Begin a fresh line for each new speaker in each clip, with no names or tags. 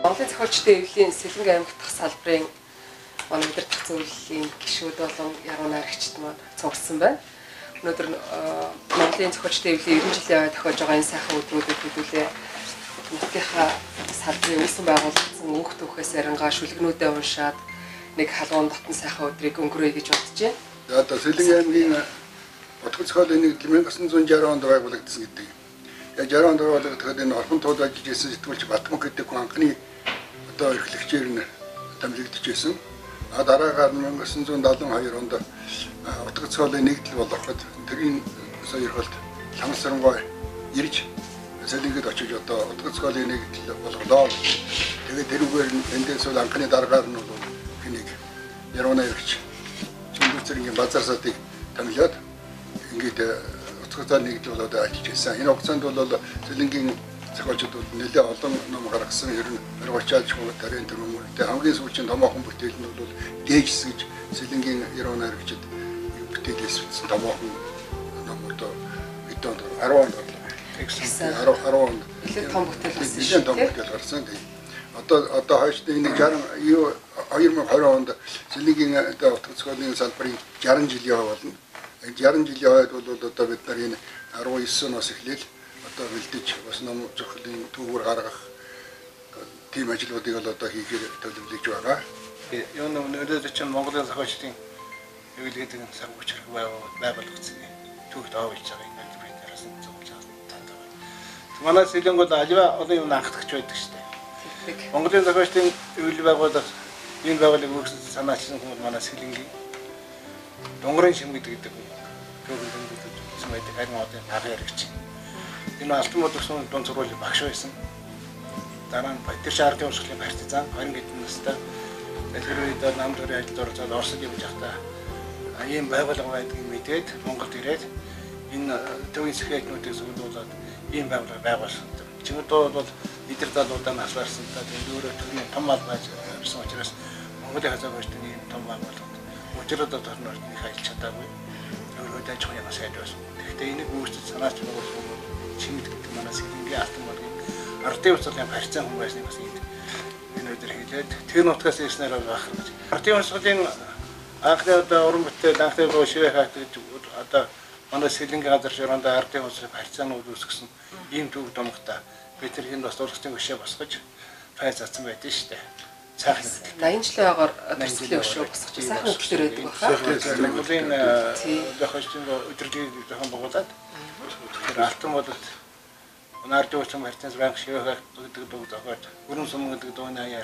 Монголын зохиолчдын эвлийн Сэлэнгэ аймаг дахь салбарын манай удирдах зөвлөлийн гишүүд болон яруу найрагчид маань цугсан байна. Өнөөдөр Монголын зохиолчдын эвлийн 90 жилийн тохиолж байгаа энэ сайхан өдрүүдэд хэдүүлээ нутгийнхаа салбарын үүсгэн байгуулагдсан өнгө түүхээс ярингаа шүлгнүүдээ уншаад нэг халуун дотн сайхан өдрийг өнгөрөөе гэж бодож байна.
За одоо Сэлэнгэ аймгийн утга зохиолын нэг 1960 онд байгуулагдсан гэдэг. Яг 60 онд байгуулагдаад энэ орхон тууд ажиллаж исэн сэтгүүлч Батмүх гэдэг хүн анхны одоо эрхлэгчээр нь томилогдож исэн. Дараагаар 1972 онд утга зохиолын нэгдэл болгоход тэрийн сойрхолд Ламсарнгой ирж Сэлэнгэд очиж одоо утга зохиолын нэгдэл болголоо. Тэгээд тэрүүгээр эндээс бол анхны дараагаар нь бол хэнийг яруу найрагч Чингүцэргийн базар садыг томилоод ингээд утга зохиолын нэгдэл болоод ажиллаж байсан. Энэ хугацаанд бол Сэлэнгийн зохиолчид бол нэлээд олон ном гаргасан. Ер нь 20-аад шууд тарийн төрөмөртэй хамгийн сүүлийн томоохон бүтээл нь бол дээжс гэж Сэлэнгийн яруу найрагчид бүтээлээс бичсэн томоохон ном одоо эдгээр 10 онд орлоо. 10 онд
нэлээд том бүтээл болсон
шүү. Том бүтээл гарсан. Одоо хойшд энэ 2020 онд Сэлэнгийн утга зохиолын салбарын 60 жилийн хойд болно. 60 жилийн хойд бол одоо бид нар энэ 19 оноос эхлээл одоо бэлдэж бас ном зохиолын түүгээр гаргах тийм ажлуудыг бол одоо хийхээр төлөвлөж байгаа.
Юу нөөдөө чинь Монголын зохиолчдын эвлэгэд санхүүч байгуулагдсан түүхт авч байгаа ингээд бид нараас зөвлөж танд байна. Манай Сэлэнг бол аливаа олон юм анхдагч байдаг шүү дээ. Монголын зохиолчдын эвлэг байгууллага энэ байгууллагыг үүсгэж санаачсан хүмүүс манай Сэлэнгийн Дунгарын шим гэдэг түүхэн байдаг харин одоо агын хэрэгч. Энэ алтан модсон дунд сургуулийн багш байсан. Дараа нь Батэрш ардын урсгалын партизан 20 хэдэн настай. Тэр үед нам төрийн ажилд ороод Оросд явж байхдаа ийм байгууллага байдгийг мэдээд Монголд ирээд энэ төвийн сэхэтнүүдийг зөвлөөлөд ийм байгууллага байгуулсан. Чимэдөө бол эдгээр залуудаа наслаарсан. Тэгээд өөрөө төрийн том албаж ирсэн учраас Монголын хазаагчдын ийм том байгууллага өчигдөр дотор нь хайлт чадаагүй. Өөрөө дайч хоянаа сайд байсан. Гэхдээ энийг үүсгэж санаач байгуулсан чимэд гэдэг манай Сэлэнгийн алтан модгийн ардын урсгалын харьцан хүн байсныг бас энэ өдөр хэлээд тэр нутгаас ирснээр байх гэж. Ардын урсгалын анхны одоо уран бүтээл анхны шивэ хат гэж одоо манай Сэлэнгийн газар ширээнд ардын урсгалын харьцаанууд үүсгэсэн ийм төв домогтой бид тэр энэ бас урсгалын гүшээ босгож файз атсан байдсан шүү дээ. Сайхан
80 жилийн агаар төслийн өшөө босгож сайхан өглөөр байдаг баха.
Монголын зохиолчдын өдрөлийг зохион байгуулад тэр алтан модод Нардын урсгалын харьцаан ранг шивэ хат гэдэг дуу зохиож өрн сум гэдэг дууны аяар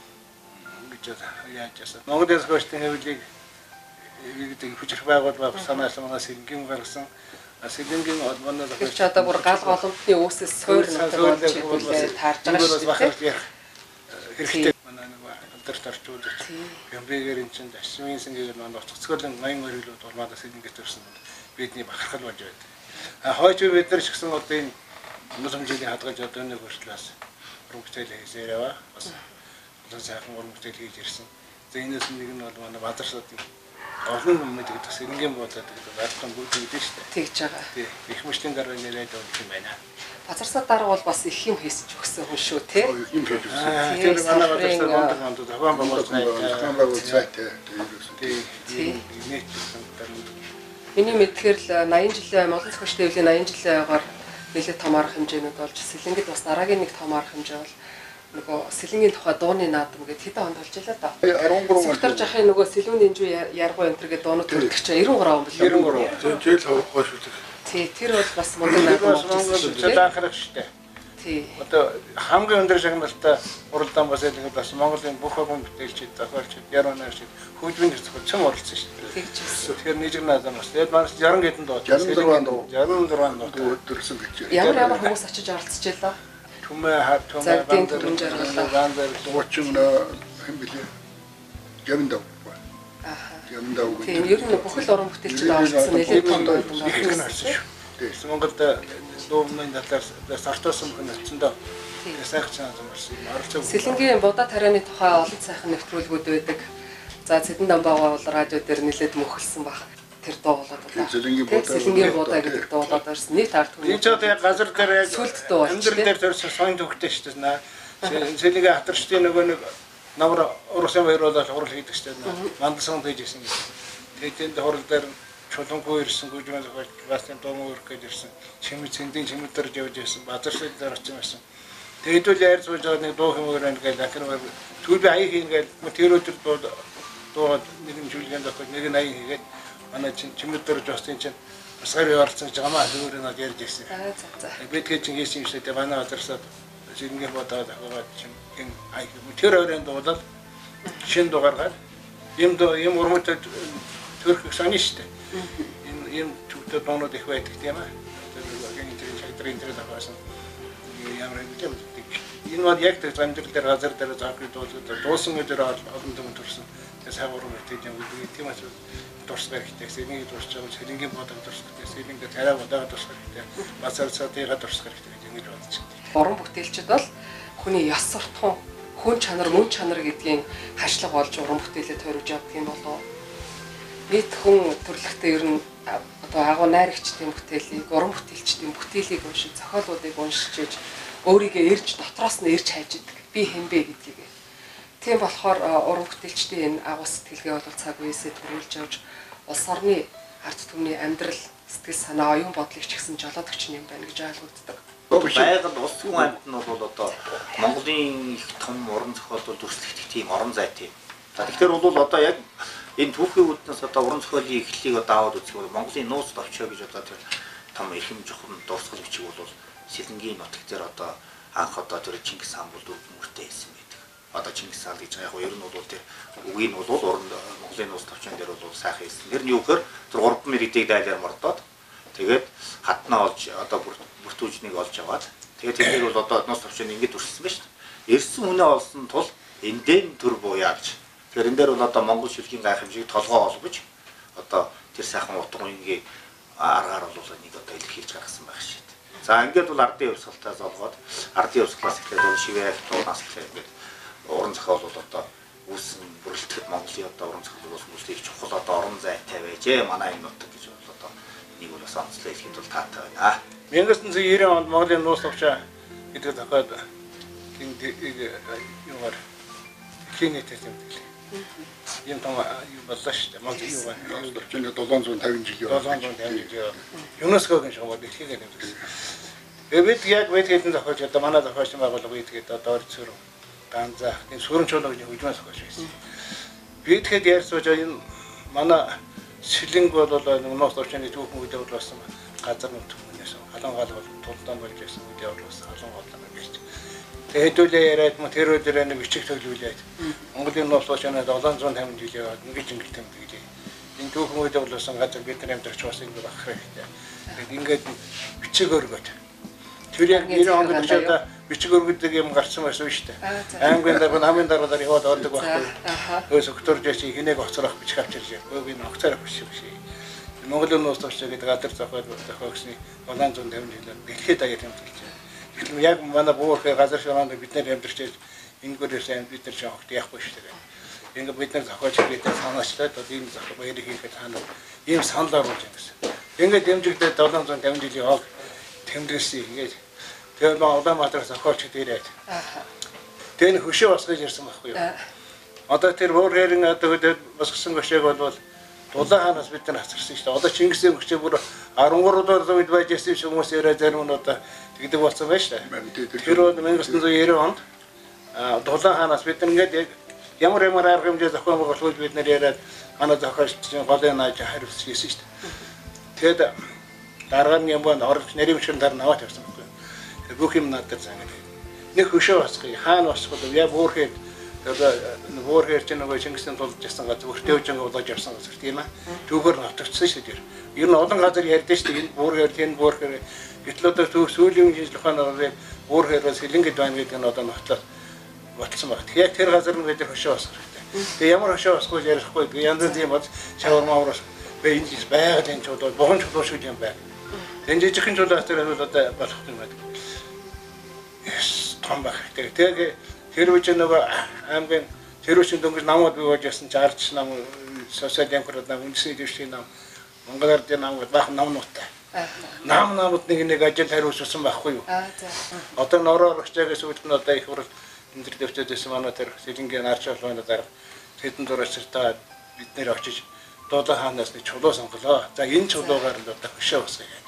гэж яаж яасан. Монголын зохиолчдын хэвлэлийг гэдэг хүчрэх байгууллага санаасан манай Сэлэнгийн гаргасан. Сэлэнгийн манай
зохиолч одоо бүр гал голомтны үүсэс суурь нутаг таарж байгаа шүү дээ.
Хэрэгтэй манай нэг алдар тарчуулж гэмбэгээр эн чинь ашмын сэнгээр манай утга зохиолын 80 өрөөлөд урмаадаас Сэлэнгээс төрсөн бидний бахархал болж байдаг. Хойч бид нар ч гэсэн одоо энэ мөсөн жилийн хадгалж одоо нэг хүртлээс уран бүтээл хийсээр яваа. Бас олон сайхан уран бүтээл хийж ирсэн. За энэс нэг нь бол манай базар садын олон хүмүүс гэдэг Сэлэнгийн болоод гэдэг арган бүгд гэдэг шүү дээ.
Тэгж байгаа.
Тий. Их мөчлийн дараа нэрээд өгөх юм байна.
Базар сад дараа бол бас их юм хийсэж өгсөн хүн шүү те.
Тэр манай базар сад донд зохион байгуулсан. Тий.
Миний мэдхээр л 80 жилийн Монголын зохиолчдын эвлийн 80 жилийн агаар нэлээд том арга хэмжээнүүд болж Сэлэнгэд бас дараагийн нэг том арга хэмжээ бол нөгөө Сэлэнгийн тухай дууны наадам гэдэг хэдэн онд болж байлаа да. 13 Сектор жахын нөгөө Сэлүүний энжүү яргуу энэ төр гэдэг дуунууд төрөлдөг чинь 93 он билүү?
93. Жил хойш үү.
Тий, тэр бол бас мундаг наадам болсон шүү дээ.
Анхаарах шүү дээ.
Тий.
Одоо хамгийн өндөр шагналтай уралдаан бас яг бас Монголын бүх хүн бүтээлчид, зохиолчид, яруу найрагчид хөгжмийн зохиолч оролцсон шүү дээ.
Тэгж.
Тэгэхээр нийгмийн наадам бас тэгээд манай 60 хэдэн дуу. 66 дуу
төрсөн гэж.
Ямар хүмүүс очиж оролцож байлаа?
Түмээ хат түмээ
бандар
30 хэм билээ. Жамдав. Жамдав.
Тийм ер нь бүхэл уран бүтээлчид оролцсон нэлээд том байна.
Тийм Монголд дуумны талаар сартуусан хүн очиндоо сайхан чанар болсон. Оролцоо.
Сэлэнгийн будаа тарианы тухай олон сайхан нэвтрүүлгүүд байдаг. За Цэдэн дамбаа бол радио дээр нэлээд мөхөлсөн баг. Тэр дуу болоод байна. Сэлэнгийн будаа гэдэг дуу болоод ирсэн. Нийт ард түмэн.
Энэ ч одоо яг газар дээр яг
сүлд дуу.
Амьдрал дээр төрсөн соён төвхтэй шүү дээ. Сэлигээ хатарчдын нөгөө нэг намар урусын баяр болоод хурал хийдэг штеп. Мандсан дээжсэн юм. Тэгээд хурал дээр чулуунгүй ирсэн гүйжмэл басын дом өрөх гэж ирсэн. Чимээ цэндийн чимээдэрж явж ирсэн. Базаршил дээр очсон байсан. Тэгээд үл яар сууж байгаа нэг дуу хэмээр ингээд дахин түлбэ аяг хийгээд тэр өдөр дуу нэг юм жүлгэнд авах нэг нь аяг хийгээд манай чимээдэрж басын чинь сар явуулсан жамаа зүгээр нэг ярьж ирсэн.
За.
Бид гэж ингэсэн юм шиг манай базарсад зингээ бодоод аваад чинь аяг тэр өрөөнд дуулаад шин дугааргаад юм урмут төрх саний штэ. Ийм чүгтэ доонод их байдаг тийм ээ. Тэр интернет аваасан. Ямар юм энэ мод яг тэр замдрал дээр газар дээр заахгүй дуусан өдөр олон том төрсөн. Тэс хавар үртэй юм гэдэг тийм ээ. Дурсгай хэрэгтэй. Сэлингийн дурсж байгаа сэлингийн бодог дурсгай. Сэлингээ тараа бодог дурсгай хэрэгтэй. Масарцаатыга дурсгай хэрэгтэй ингэж бодож байна.
Уран бүтээлчд бол хүний ёс суртахуун, хүн чанар, мөн чанар гэдгийн хашлага болж уран бүтээлээ тойрож явдаг юм болов. Нийт хүн төрлөختөө ер нь одоо агуу найрагчдын бүтээлийг, уран бүтээлчдийн бүтээлийг уншиж, зохиолуудыг уншиж, өөрийгөө ирж дотроос нь ирж хайж идэг. Би хэн бэ гэдгийг. Тийм болохоор уран бүтээлчдийн энэ агуу сэтгэлгээ бол цаг үеэсээ төрүүлж явж улс орны ард түмний амьдрал, сэтгэл санаа, оюун бодлыг ч гэсэн жолоод өгч юм байна гэж ойлгогддог.
Байгаль улс хүн амьд нь бол одоо Монголын их том уран зохиол дүрслэгдэх тийм орон зай тийм. За тэгэхээр бол одоо яг энэ түүхийн үүднээс одоо уран зохиолын эхлэлийг одоо аваад үзэх бол Монголын нууц товчоо гэж одоо тэр том эрхэм жухам дурсгал бичиг бол Сэлэнгийн нутаг дээр одоо анх одоо тэр Чингис хаан бол дүрмөртэй байсан байдаг. Одоо Чингис хаан гэж яг ер нь бол тэр үгийг нь бол уран Монголын нууц товчон дээр бол сайхан хэлсэн. Тэр нь юу гэхээр тэр 3 мэрэгдийг дайлаар мордоод тэгээд хатнаа олж одоо бүртүүжнийг олж аваад тэгээд тэр бол одоо нууц товчон ингэж дүрсэлсэн байна шүү дээ. Ирсэн хүнээ олсон тул эндэн төр буяаж тэгэхээр энэ дээр бол одоо Монгол шүлгийн гайхамшиг толгоо олгож одоо тэр сайхан утга үнгийн аргаар бол нэг одоо илэрхийлж гаргасан байх шít. За ингээд бол ардын хувьсгалтаас олгоод ардын хувьсгалаас эхлээд бол шивээх туунаас эхлээд ингээд уран зохиол бол одоо үүсэн бүрэлдэхүүн Монголын одоо уран зохиол хүмүүсийг чухал одоо орон зайтай байжээ. Манай энэ нутаг гэж бол одоо нэг бол онцлог хэлэхэд бол таатай байна.
1990 онд Монголын нууц товчоо гэдэг зохиол юугаар клинэтэй юм гэлээ. Юм том боллоо шүү дээ. Монголын юу
чинь 750 жил яваа.
750 жил. ЮНЕСКОгийн шугам дэлхийгээр нэмсэн. Бид яг хэдэн зохиолч одоо манай зохиолч байгууллага ийгээд одоо орцоор ганзаа энэ сүрэн чуулга гэж хөгжмөн зохиолч байсан. Бид хэд ярьсууж энэ манай Сэлэнг бол нууц товчооны түүхэн үйл явдал болсон газар нутгаас халангаал бол тулдаан болж байсан үйл явдал болсон халангаал гэж. Хэдүүлээ яриад мо тэр өдөр нэг бичиг төглүүлээд Монголын нууц товчооны 750 жил яваад ингэж ингэж тэмдэглээ. Энэ түүхэн үйл явдал болсон газар бид нар амьдарч бас ингэ байх хэрэгтэй. Ингээд бичиг өргөд. Тэр яг 90 онд очиод бичиг өргөдөг юм гарсан байсан шүү дээ. Аймгийн дараа намын дараа яваад ордог байхгүй. Өөс өктөрж чи хинэг оцрох бичих авчирч. Өөгийн оцрох биш. Монголын нууц товчоо гэдэг газар зохиогсны 750 жил дэлхийд даяар тэмдэглэж байна. Тэгэхээр яг манай буурхай газар шоронд бид нар амьдарч ингээрээс бид нар жоохт яахгүй шүү дээ. Ингээ бид нар зохиолч бидээ санаачлаад ийм зохиол баярыг хийхэд хаана ийм санал оруулж байгаа гэсэн. Ингээ дэмжигдээд 750 жилийн хог тэмдэглэсэн ингээд тэр Улаанбаатар зохиолч дээрээ. Тэн хөшөө басгаж ирсэн байхгүй юу? Одоо тэр буурхайрын одоо басгсан хөшөөг бол Дулаан хаанаас бид нар хацарсан шүү дээ. Одоо Чингисийн хөшөө бүр 13 дугаар үед байж ирсэн хүмүүс яриа зарим нь одоо тэгдэг болсон байна шүү дээ. Тэр 1990 онд Дулаан хаанаас бид нар ингээд ямар арга хэмжээ зохион байгуулалт бид нар яриад манай зохиолч голын нааж хариуцсан шүү дээ. Тэгэд дараа нь юм бод орж нэрийн шиг дараа наваад явсан байхгүй. Бүх юм надад зангид. Нэг хөшөө басгыг хаана басгах вэ? Яг буурхай буурхай чинь нөгөө Чингисийн тулж ясан газар өртөөжин болоод явсан газар тийм ээ. Түүгээр нотогдсон шүү дээ. Ер нь олон газар ярьдэн шүү дээ. Энэ буурхай тийм буурхай гэтлөөдөө төв сүүлийн жил ухаанаар буурхайроос Сэлэнгэд байна гэдэг нь одоо нотлоо болцсон баг. Яг тэр газар нь бид хөшөө басгах хэрэгтэй. Тэгээ ямар хөшөө басгах вэ ярихгүй. Янз бүрийн бод шавармаараас энэ жис байгалийн чулуу богон чулуу шиг юм байна. Энэ жижигхэн чулуус дээр бол одоо болох юм байна. Том баг. Тэгээ тэр үеч нөгөө аймгийн тэр үеч дөнгөж намууд бий болж ясан ч арч нам социал демократ нам үндэсний дэвшгийн нам Монгол ардын нам баах намнуудтай. Намууд нэг ажил хариуцсан байхгүй юу? Одоо нороо орчаагаас үүдэн одоо их хурал энэ төр дэвчээдээс манай тэр Сэлэнгийн арчаал байна дараа хэдэн дуурайчтай бид нэр очиж Дулаан хаанаас нэг чулуу сонголоо. За энэ чулуугаар л одоо хөшөө босгоё гэдэг.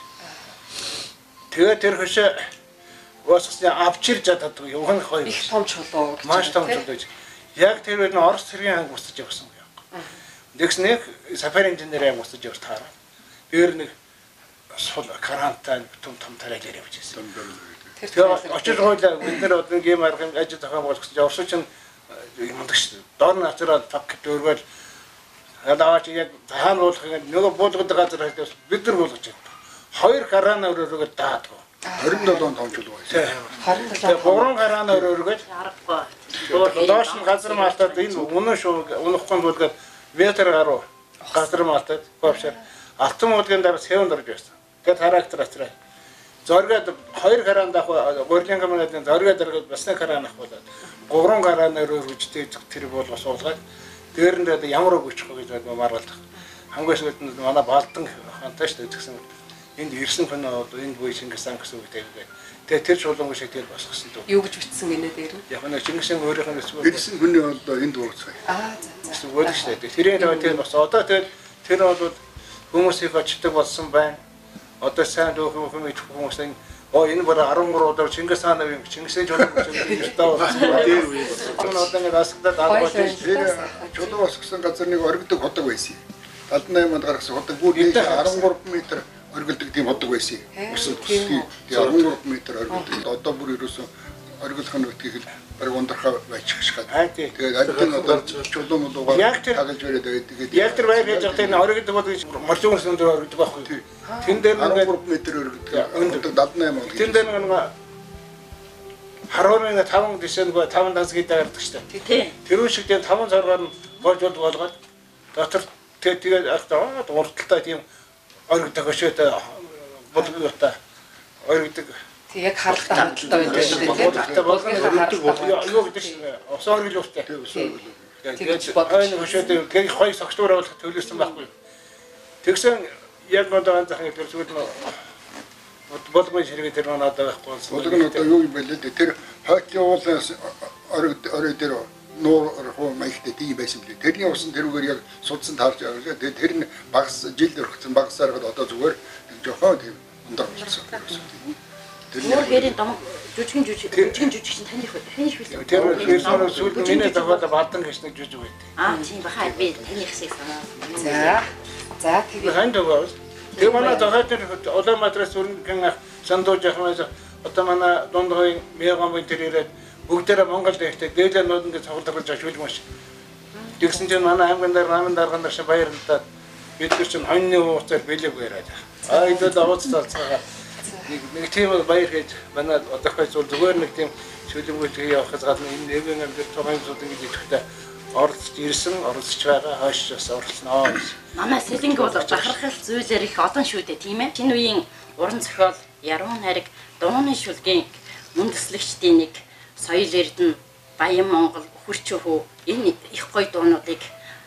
Тэгээд тэр хөшөө босгосны авчирж чаддаг явах хоёр.
Их том чулуу гэж.
Маш том чулуу гэж. Яг тэр үед Орос цэргийн анги босч явсан юм. Нэгс нэг сафари инженер анги босч явж таараа. Тэр нэг сул карантай том тарай дээр явж ирсэн. Тэгээд очиж хойлоо бид нар одоо гейм арга ажил зохион болгосон. Орос ч юмдаг шүү дээ. Доор нь ачраад пак дөрвөл ялаач яг хаан уулахыг нөгөө буулгадаг газар хайдаас бид нар буулгаж байна. Хоёр гараана өрөөгөө даадаг.
27 том чулуу байсан.
27.
Гурван гараана өрөөгөө аргагүй. Доош нь газар маалтаад энэ үнэн шүү унахгүй буулгаад метр гаруй газар маалтаад говшаар алтан уулгын дараа сэвэн дорж байсан. Тэгээд характер ачраа. Зоргоод хоёр гараан даах гурван камерын зоргоод дөргөд бас нэг гараан ах болоод гурван гараана өрөөгөө тэр буулгаж суулгаад дээр нь ямар үг өчөх гэж маргалдах. Хамгийн сүүлд нь манай Балдан хантай шүү дээ гэсэн. Энд ирсэн хүн одоо энд буй Чингис хаан гэсэн үг тэгээд. Тэгээд тэр чулуун шиг тэгэл босгосон дөө.
Юу гэж бичсэн гинэ дээр нь?
Яг нэг Чингис хаан өөрийнх нь эсвэл
Ирсэн хүний бол энд ууцгай.
За.
өөр шүү дээ. Тэрийн тэгээд бас одоо тэгээд тэр бол хүмүүсийг очдог болсон байна. Одоо сайн дүүхэн хүмүүс энэ бүр 13 удаа Чингис хаан нэг Чингисийн чулуун гэж одоо дээр үе. Одоо нэг асагдаад аваад
чулуу босгосон газар нэг оргидог ходог байсан. 78 онд гаргасан ходог бүр 13 м оргилдог тийм ходог байсан. Өсөд төсгий 13 м оргилдог. Одоо бүр ерөөсөө оргилох нь үтгэх л баг ундрахаа байчих шахаад. Тэгээд альбин одоо чулуу молуугаар тагалж өрөөд байдаг.
Яг тэр байр хийж байгаа энэ оргилдог бол моржоос өндөр оргилдог байхгүй. Тэн дээр
13 м оргилдог. Өндөр 78 он.
Тэн дээр нэг харууны 5 дэсэн 5 данс гэдэг гардаг шүү дээ.
Тий.
Тэр шиг тийм 5 царгаар нь боожод болгоод дотор тэгээд урталтай тийм оргидог өшөөтэй болгоётой оргидог.
Тэг яг харалтаа хангалттай байдаг шүү дээ.
Юу гэдэг чинь осоор гэлүүртэй. Тэгээд энэ өшөөтэй гэх хоёр согтуур болох төлөвлөсөн байхгүй. Тэгсэн яг одоо анзаархан гэдэг зүйл нь болгоны ширгээ тэр маань одоо байхгүй болсон.
Болгоно одоо юу юм бэ лээ тэр хойтлын уулын орой дээр нуур маягтай тийм байсан билээ. Тэрний усан тэрүүгээр яг судсан таарч байгаа. Тэгээд тэр нь багас жил өргөцсөн багасаар гад одоо зүгээр жохоо тийм ундар болсон.
Өөр хэрийн дом жүжигэн чинь таних үү? Таних билээ.
Тэр персонал сүүлд миний даваад Балдан гэж нэг жүжиг байдаг.
Тийм бахаа би таних шиг санаа.
За тэгээ.
Ханд өгөөс. Тэр манай зохиолч Улаанбаатараас өрнгийн сандууж ахмаас одоо манай дундгой мягам тэр ирээд бүгдээрээ Монгол дэхтэй дээлэнүүд ингэ цавлуулж ашиглаж маш. Тэгсэн чинь манай аймгийн дарган нар шиг баярлалаа. Бид нар чинь хоньны ууцаар бэлэг яриад. Айдад аваад цалцгаа. Нэг тийм баяр гэж манай одоохой зүгээр нэг тийм шүлэмжлэг явахаас гадна энэ нэгэн амьд томьёосууд ингэж идэхтэй оролцож ирсэн, оролцож байгаа хойш бас оролцсноо.
Манай Сэлэнг бол бахархал зүйлэр их олон шүү дээ, тийм ээ. Шинэ үеийн уран зохиол, яруу найраг, дууны шүлгийн үндэслэгчдийн нэг соёл эрдэнэ, Баян Монгол, Хөрчөө хөө энэ их гоё дуунуудыг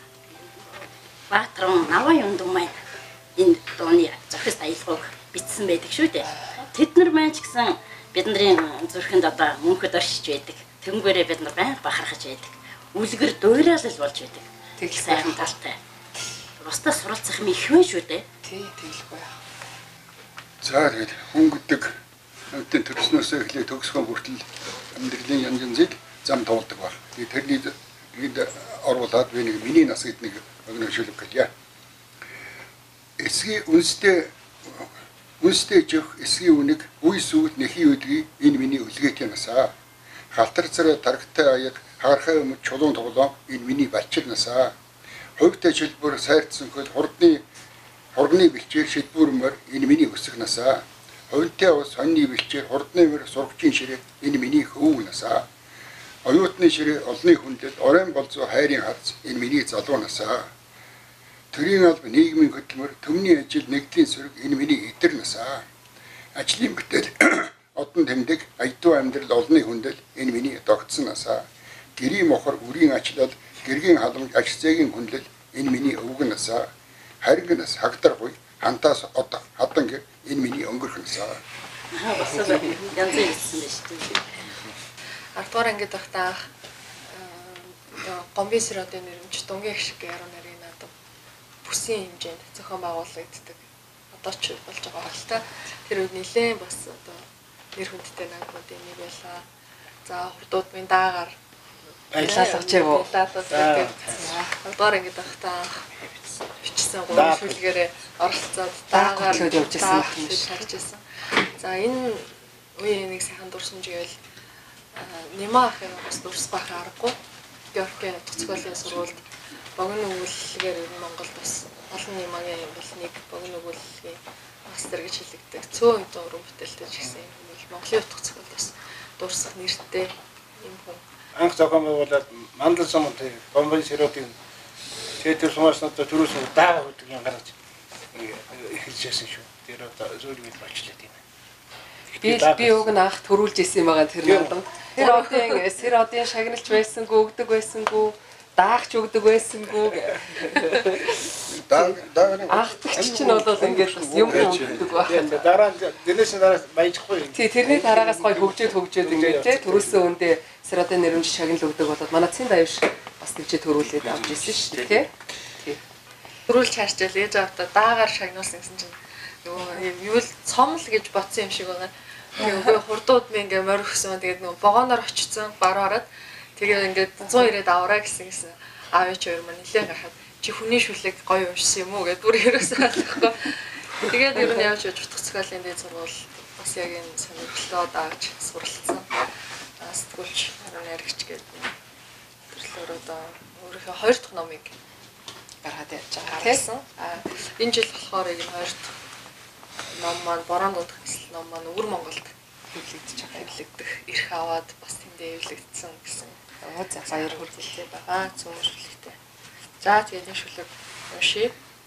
Баатран Наваа Юндун маань энэ дууны зохиос аялгауг бичсэн байдаг шүү дээ. Тэд нар маань ч гэсэн бидний зүрхэнд одоо мөнхөд оршиж байдаг. Тэнгүүрээ бид нар байнга бахархаж байдаг. Үлгэр дуурайлал болж байдаг. Тэг сайхан талтай. Бусдаа суралцах юм их вэ шүү дээ.
Тий, тэгэлгүй.
За тэгээд хүн гэдэг амьтан төрснөөс эхлээд төгсгөн хүртэл амьдралын янз янзыг зам туулдаг баг. Тэгээд тэрний оруулаад би нэг миний нас гэдэг нэг өгнөшөлөг гэлээ. Эсгийн үнстэй жих эсгийн үнэг үе сүйд нэхий өдрий энэ миний үлгээтэй насаа. Халтар царай дарагтай аяг хаархай өмд чулуун тоглоом энэ миний балчир насаа. Хувьтай шилбэр сайрцсан хөл хурдны бэлчээр шилбүрмөр энэ миний өсөх насаа. Хувьтай ус хоньны бэлчээр хурдны мөр сургачийн ширээ энэ миний хөвөг насаа. Оюутны ширээ олны хүндэд оройн болзоо хайрын харц энэ миний залуу насаа. Төрийн алба нийгмийн хөтөлмөр төмний ажил нэгдлийн сөрөг энэ миний эдэр насаа. Ажлын бүтээл одон тэмдэг аядуу амьдрал олны хүндэл энэ миний догтсон насаа. Гэрийн мохор үрийн ачлал гэргийн халамж ажцээгийн хүнлэл энэ миний өвгөн насаа. Харгинас хагдар буй хантаас одоо хадан энэ миний өнгөрөх насаа.
Бас янз бүрийн хэлсэн байна шүү дээ.
10 дугаар ангид байхдаа гомбын сиротын нэрмж дунгийн их шиг яруу нарийн наадам бүсийн хэмжээнд зохион байгуулагддаг. Одоо ч болж байгаа л та. Тэр үед нэлээд бас одоо нэр хүндтэй наадмуудын нэг байлаа. За хурдуудын даагаар
Байлаалагч яг уу.
Одоор ингэж байхдаа бичсэн гурван шүлгээрээ оролцоод даагаар
явж ирсэн байх юм шиг
харж ирсэн. За энэ үеийн нэг сайхан дурсамжийг Нима ахын бас дурс байх аргагүй. Георгийн нутаг зохиолын сургуульд богино өгүүлэлгээр ер нь Монголд бас олон Нимагийн бол нэг богино өгүүлэлгийн мастер гэж хэлэгдэг. Цөөн хэдэн уран бүтээлтэй ч гэсэн юм бол Монголын нутаг зохиолд бас дурсах нэртэй юм хүн.
Анх зохион байгуулаад мандал сумын гомбын сиротын тэр сумаснуудаа төрөөс даа гэдэг юм гаргаж эхэлжсэн шүү. Тэр одоо зөвлөж болчлаа тийм.
Би уг нь анх төрүүлж исэн юм байгаа тэр наадам. Тэр одын шагналч байсангүй, өгдөг байсангүй, даагч өгдөг байсангүй. Ахтагч чинь бол ингээд бас юм өгдөг байх.
Дараа дэнэс баяжхгүй.
Тий, тэрний дараагаас гоё хөгжөөд ингээд те төрүүлсэн үндэ сэродын нэрмж шагнал өгдөг болоод манай цэн даяш бас нэгжээ төрүүлээд авч ирсэн шүү дээ тий.
Төрүүлж харчаал ээж аваа даагаар шагнуулсан гэсэн чинь нөгөө юу л цомл гэж бодсон юм шиг байгаа. Тэгээ хурдууд ми ингээ морь өгсөн. Тэгээд нөгөө вагоноор очицсан баруураад тэгээд ингээд 190-д авараа гэсэн аав ээж хоёр маань нилээн гарахад чи хүний шүлэг гоё уншсан юм уу гэдээ бүр ерөөсөө ойлгохгүй. Тэгээд ер нь явж утга зохиолын дээд сургууль бас яг энэ сонирхлоо дааж суралцсан. Сэтгүүлч наригч гэдэг төрлөөр одоо өөрийнхөө 2 дахь номыг гаргаад явж байгаа тийм. Энэ жил болохоор яг энэ 2 дахь ном маань борон дуудах хэсэл ном маань өвөр Монголд хэвлэгдэх эрх аваад бас тэндээ хэвлэгдсэн гэсэн. За баяр хүргэлтэй байгаа. Цөөн шүлэгтэй. За тэгээд энэ шүлэг уншия.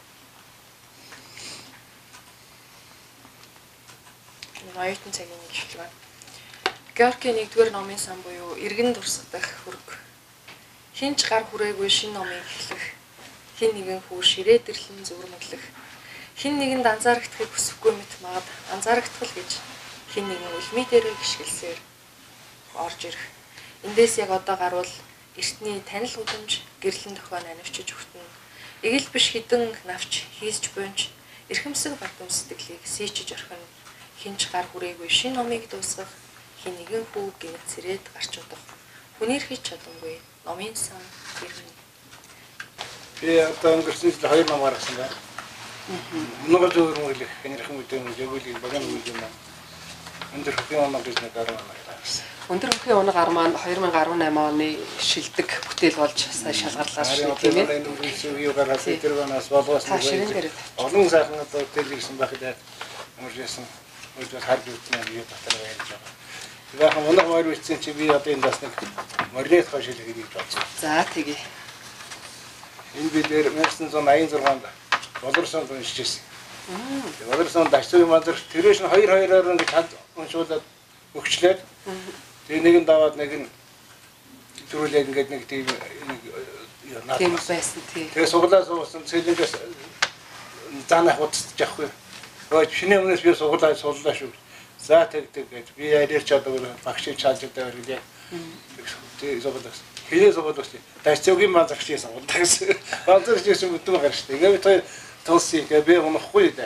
Оюутан цагийн нэг шүлэг байна. Георгийн 1-р номын сан буюу Иргэн дурсах хүрэг. Хинч гар хүрээгүй шинэ номыг эхлэх. Хин нэгэн хүү ширээдэрлэн зүрмэглэх. Хин нэгэнд анзаарагдахыг хүсэхгүй мэт маад анзаарагдах л гэж хин нэгэн үлмий дээрээ гიშгэлсээр орж ирэх. Эндээс яг одоо гарвал эртний танил удамж гэрлэн тохион анивчиж өгтөн. Эгэл биш хідэн навч хийсч буйнч эрхэмсэг бардам сэтгэлийг сийчиж орхино. Хинч гар хүрээгүй шинэ номыг дуусгах. Хин нэгэн хүү гинэт сэрээд гарч удах. Хүнээр хийж чадамгүй номын сан ирнэ.
Би одоо өнгөрсөн жил 2 ном гаргасан байна. Нөгөө зөвөр мөглөх хэнийхэн үеийн зөвлөгийг багаан үйл юм байна. Өндөр хөхийн оног гэж нэг 10 ном гаргасан.
Өндөр хөхийн оног 10 маань 2018 оны шилдэг бүтээл болж сая шалгарлаа шүү тийм ээ.
Энэ үеийн юу гаргасан тэр банаас болгоос олон сайхан одоо бүтээл ирсэн байхад амарчсан. Өөрөөр харж үзсэн юм юу дотор байж байгаа. Тэгэхээр оног морь бичсэн чи би одоо энэ бас нэг морины хашил хийж бодсон.
За тэгье.
Энэ билээр 1986-нд болорсон уншиж ирсэн. Болорсон дашгүй мандар тэрээс нь 2-2-оор ингэж хад уншуулад өгчлээд тэгээ нэг нь даваад нэг нь төрүүлээд ингэж нэг тийм
тийм байсан тий.
Тэгээ суглаа суусан цэлэнгээс заанах удаж явахгүй. Ой шинэ өмнөөс би суглаа сууллаа шүү. За тэг гэж би яриж чадвар багшийн чаалж өгдөг гэж тэгээ суглаа. Хинээс суглаа. Дашцогийн манзагчээс суглаа гэсэн. Манзагчээс мэдэн байгаа шүү. Тэгээ би тэр тулсыг би унахгүй дээ.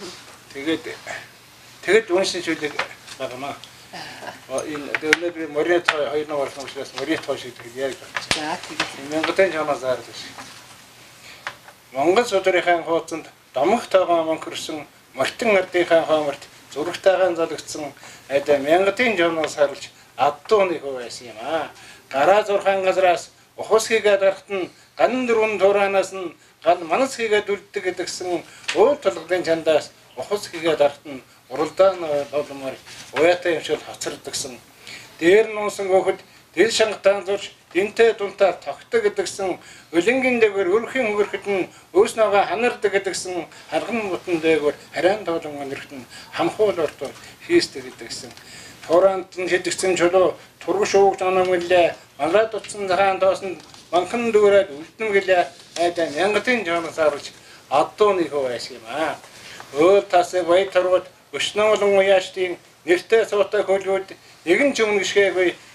Тэгээд уншин шүлэг багамаа. Энэ дэвлэр морины цай 2 ном гарсан учраас морины цай шиг яг байна.
За тэгээд
Мянгатын жанаас заардаг шээ. Монгол судрынхаа хуудсанд домогт байгаа мөнхөрсөн мортон ардынхаа хооморт зурагтайгаан залгдсан айда мянгатын жанаас харуулж аддууны хөө байсан юм аа. Гараа зурхаан газраас ухус хийгээд гарахт нь ганн дөрвөн тураанаас нь гал манас хийгээд үлддэг гэдгсэн уул толгодын чандаас ухус хийгээд гарахт нь уралдаан болмоор уяатай юмшил хоцордгсэн. Дээр нуусан гөхөд тэл шангатаан зурж дэнтэй дунтаар тогтдог гэдгсэн өлөнгөн дээгүүр өрхийн хөнгөрөхөд нь өөснөөгөө ханардаг гэдгсэн харган бутан дээгүүр харайн тоолон өнөрхтөн хамхуул ортоо хийсдэг гэдгсэн. Тураанд нь хэдэгсэн чулуу тургаш уугч ономглээ малаад утсан захаан тоосонд банхан дүүрээд үлдэн гэлээ айда мянгатын жанаас харуулж аддууны хөө байсан юм аа. Өөр тасыг баяр тургууд өшнөөлөн уяаштын нэртэй суутай хөлгүүд нэгэн ч өмнө гიშгээгүй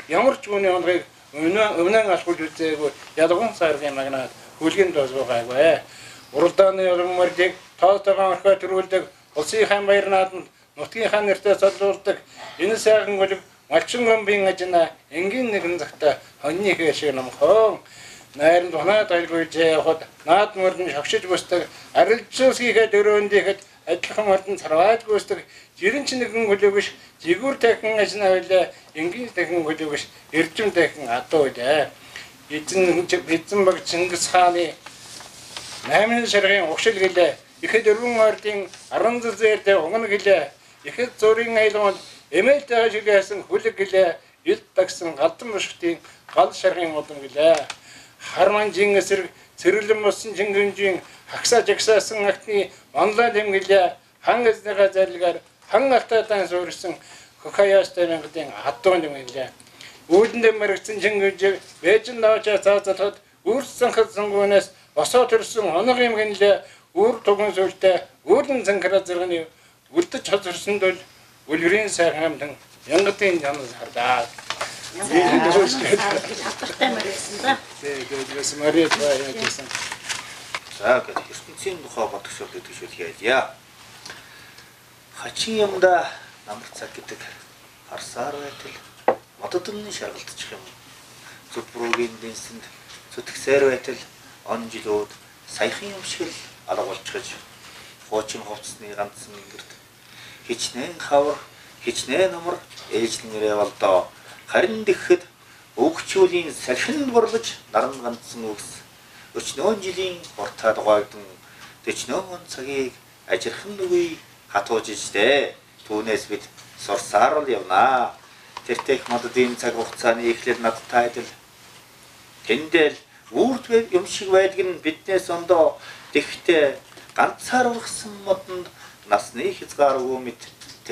ямар ч үний онгыг өмнө алхуулж үзээгүй ялган саргийн магнаад хүлгэн дуусгаагүй. Уралдааны ялгаммарыг тоотойгоо орхио төрүүлдэг улсын хаан баяр нааданд нутгийн хаан нэртэй солиулдаг энэ сайхан гүлэг малчин гомбын ажина энгийн нэгэн цагта хоньны хэ шиг номхон найранд унаад айлгүйж явахад наад мөрдөн шогшиж бусдаг арилжуулсгийгээ дөрөөндийхэд адилхан мөрдөн царваад гүйдэг жирэн ч нэгэн гүлэгш жигүүр тахин ажина байлаа энгийн тахин гүлэгш эрдэм тахин адуу байлаа эзэн баг Чингис хааны 8 сарын угшил гэлээ ихэд өргөн ордын 10 зэвэрдээ угна гэлээ ихэд зургийн айлганд эмээлтэй шигээсэн хүлэг гэлээ ил тагсан галдан бушгтын гал шаргын удам гэлээ харман жин эсрэг цэрэглэн болсон чингэнжийн хагсаа жагсаасан актны онлайн тэмгэлээ хан эзнэгээ зарилгаар хан алтайдан суурсан хохаяастай мянгадын адуун тэмгэлээ үүлэндээ мэрэгцэн чингэнжийг бэжин наачаа заазалхад үрсэн хасангуунаас осоо төрсөн оног юм гинлээ үр туган сүлтэй үүлэн цанхара зэрэгний үлдэж чадварсан бол үлгэрийн сайхан амтан янгатын жанал хардаа.
Хатартай мөрөсөн да.
Тэгээд мөрөд баяжсан.
За гэдэг ертөнцийн тухай бодгошол гэдэг шиг хэлье. Хачин юмда намар цаг гэдэг харсаар байтал мододны шаргалдчих юм. Зүбрүүгийн дэнсэнд зүтгэсээр байтал он жилүүд саяхан юм шиг л алга болчихж хуучин хувцсны ганцсан ингэрд хичнээн хавар хичнээн амар ээжлэнэрээ болдоо харин дэхэд өгчүүлийн салхинд борлож наран ганцсан үгс өчнөөн жилийн хуртаа дугаагдан 40 цагийг ажирхан нүгий хатууж ижтэй түүнээс бид сурсаар л явнаа тэртех мододын цаг хугацааны эхлэл надтай адил тэндэл үрд юм шиг байдаг нь биднээс ондоо тэгтээ ганцаар ургасан модонд насны хязгааргүй мэд тэр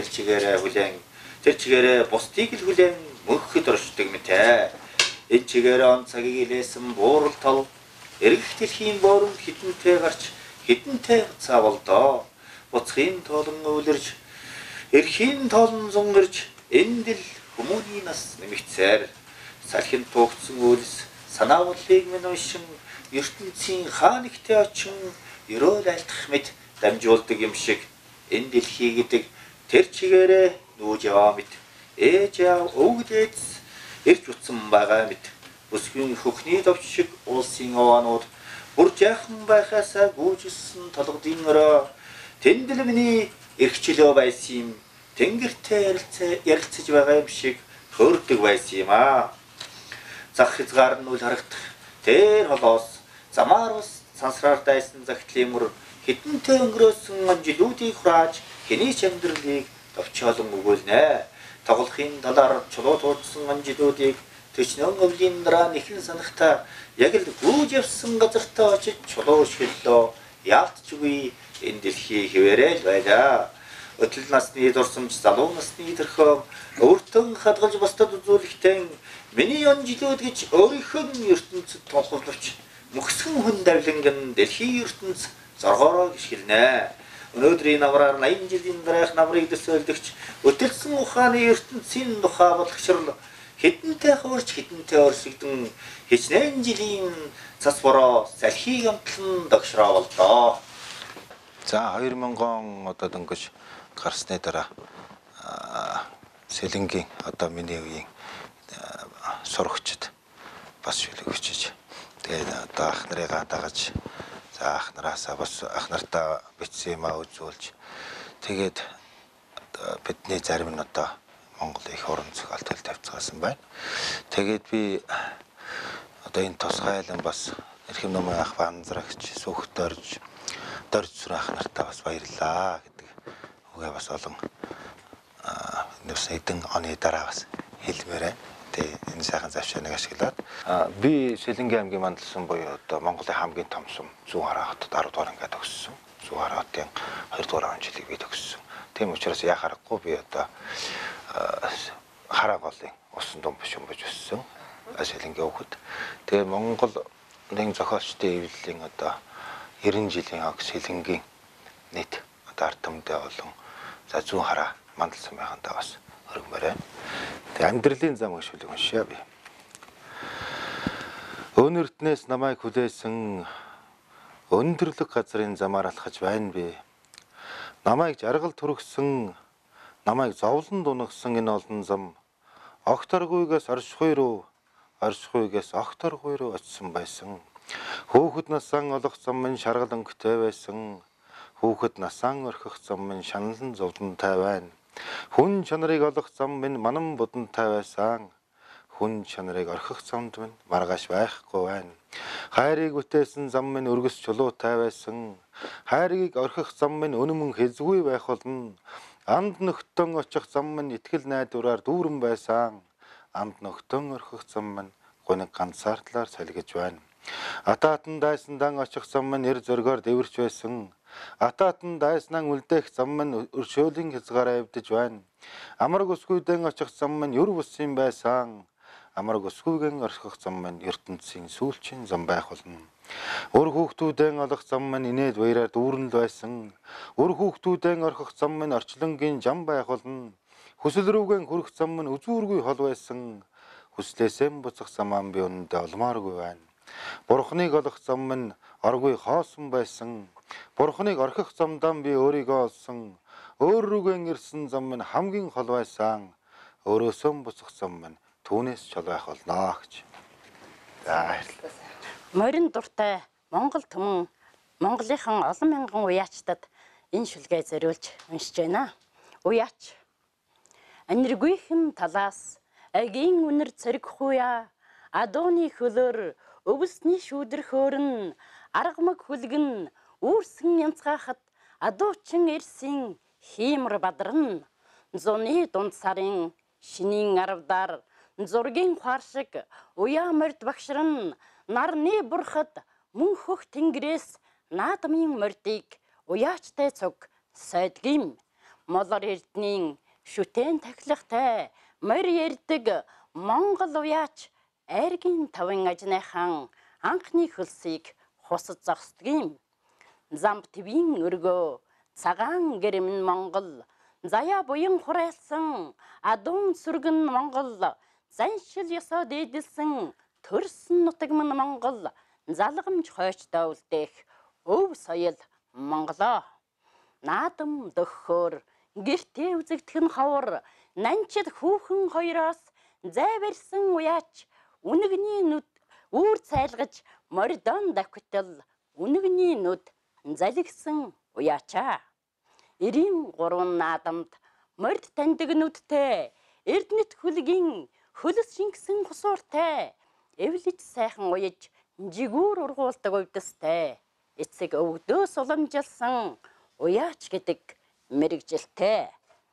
чигээрээ бусдыг л хүлээн мөнхөд оршдог мэтэ энэ чигээрээ он цагийг илээсэн буурал тал эргэх дэлхийн боорон хідэнтэй гарч хідэнтэй цаа болдоо буцхын тоолон өвлөрж эрхийн тоолон зунгирж эндэл хүмүүний нас нэмэгцээр салхин тугдсан үйлс санаавлыг минь уншин ертөнцийн хаанигтэй очин ерөөл айлтах мэд дамжуулдаг юм шиг энэ дэлхий гэдэг тэр чигээрээ нүүж яваа мэд ээж аав өвгдээц ирж утсан байгаа мэд бүсгийн хөхний довч шиг улсын овоонууд бүр жаахан байхаасаа гүйжсэн толгодын өрөө тэндэл миний эрхчлөө байсан юм тэнгэртэй ярилцаж байгаа юм шиг төрдөг байсан юм аа зах хязгаар нь үл харагдах тэр холоос замаар ус сансраар дайсан загтлын мөр хідэнтэй өнгөрөөсөн жилүүдийг хурааж хэний ч амьдралыг товчоолон өгөөлнэ тоглохын талаар чулуу туужсан жилүүдийг төчнөн өвлийн дараа нэхэн санахта яг л гүйж явсан газартаа очиж чулуу шгэллөө яалтчгүй энэ дэлхий хിവэрэл байлаа өтөл насны дурсамж залуу насны төрхөө өөртөө хадгалж бусдад үзүүлэхтэн миний он жилүүд гэж өөрийнхөө ертөнцид тулгуурлавч мөхсгөн хүн давлинган дэлхийн ертөнц зоргоороо гიშгэлнэ. Өнөөдрийн навраар 80 жилийн дараах наврыг төсөөлдөгч өтөлсөн ухааны ертөнцийн тухай бодлогчрол хідэнтэй хуурч хідэнтэй оршигдэн хичнээн жилийн цас бороо салхийг амтлан догшроо болдоо.
За 2000 он одоо дөнгөж гарсны дараа Сэлэнгийн одоо миний үеийн сурагчид бас шүлэгчиж тэгээд одоо ах нарыг дагаж за ах нараасаа бас ах нартаа бичсэн юм аа үзүүлж тэгээд бидний зарим нь одоо Монгол их орон зохиолтол тавьцгаасан байна. Тэгээд би одоо энэ тусгайлан бас эрхэм номын ах банзрагч сүхтөрж дөрж сурах нартаа бас баярлаа гэдэг үгээ бас олон нэвсэдэн оны дараа бас хэлмээр байна. Энэ сайхан завшааныг ашиглаад би Сэлэнгийн аймгийн Мандалсан буюу одоо Монголын хамгийн том сум Зүүн Хараа хотод 10 дугаар ангид төгссөн. Зүүн Хараа хотын 2 дугаар он жилиг би төгссөн. Тийм учраас яа харахгүй би одоо Хараа голын усан дум бишүмбэж өссөн. Сэлэнгийн хөвгөд. Тэгээ Монголын зохиолчдын эвлэлийн одоо 90 жилийн ог Сэлэнгийн нийт одоо ард түмэндээ болон за Зүүн Хараа Мандалсан байхандаа бас хөргмөр байна. Тэг амьдралын зам гэж уншия би. Өнөртнээс намайг хүлээсэн өндөрлөг газрын замаар алхаж байна би. Намайг жаргал түргсэн, намайг зовлон дунагсан энэ олон зам огторгүйгээс оршихуй руу, оршихуйгээс огторгуй руу очсон байсан. Хүүхэд насаан олох зам минь шаргал өнгөтэй байсан. Хүүхэд насаан орхих зам минь шаналн зовлонтой байна. Хүн чанарыг олох зам минь манан будантай байсан. Хүн чанарыг орхих замд минь маргааш байхгүй байна. Хайрыг үтээсэн зам минь өргөс чулуутай байсан. Хайрыг орхих зам минь өнөмөн хэзгүй байх болно. Анд нөхтөн очих зам минь итгэл найдвараар дүүрэн байсан. Анд нөхтөн орхих зам минь гониг ганцаардлаар салгиж байна. Атаатан дайсандан очих зам минь эр зөргөөр дэвэрч байсан. Атаатан дайснан үлдээх зам минь өршөөлийн хязгаараа эвдэж байна. Амраг өсгүйдэн очих зам минь юр бусын байсан. Амраг өсгүйгэн орхих зам минь ертөнцийн сүүлчийн зам байх болно. Өр хүүхдүүдэн олох зам минь инээд баяраар дүүрэн л байсан. Өр хүүхдүүдэн орхих зам минь орчлонгийн жам байх болно. Хүсэл рүүгэн хүрэх зам минь үзүүргүй хол байсан. Хүслээсэн буцах замаан би үнэндээ олмооргүй байна. Бурхныг олох зам минь оргүй хоосон байсан. Бурхныг орхих замдаа би өөрийгөө олсон. Өөр рүүгэн ирсэн зам минь хамгийн хол байсан. Өөрөөсөө буцах зам минь түүнээс чол байх болно гэж. За
Морин дуртай Монгол түмэн Монголынхан олон мянган уяачтад энэ шүлгээ зориулж уншиж байна. Уяач. Аниргүйхэн талаас агийн үнэр цэрэгхуя адууны хөлөөр өвсний шүүдэр хөөрн аргамаг хүлгэн үүрсэн янцгаахад адуучин эрсийн хиймэр бадран зуны дунд сарын шинийн арвдар зургийн хуар шиг уяа морд багшран нарны бурхад мөн хөх тэнгэрээс наадмын мордыг уяачтай цуг сойдгийм молор эрдний шүтэн тахилгатай морь ярддаг Монгол уяач айргийн таван ажныхан анхны хөлсийг хусад зогсдгийм замб твийн өргөө цагаан гэрэмн Монгол заяа буян хураалсан адуун сүргэн Монгол заншил ёсоо дээдэлсэн төрсөн нутагман Монгол залгамж хойчтой үлдээх өв соёл Монголоо наадам дөхөөр гэртээ үзэгдэх нь ховор нанчид хүүхэн хоёроос зайварсан уяач үнэгний нүд үүр цайлгаж мордон давхитал үнэгний нүд залгсан уяачаа 93 наадамд морд таньдаг нүдтэй эрдэнэт хүлгийн хөлс шингэсэн хусууртай эвлэж сайхан уяж жигүүр ургуулдаг увдастай эцэг өвдөөс уламжилсан уяач гэдэг мэрэгжилтэй.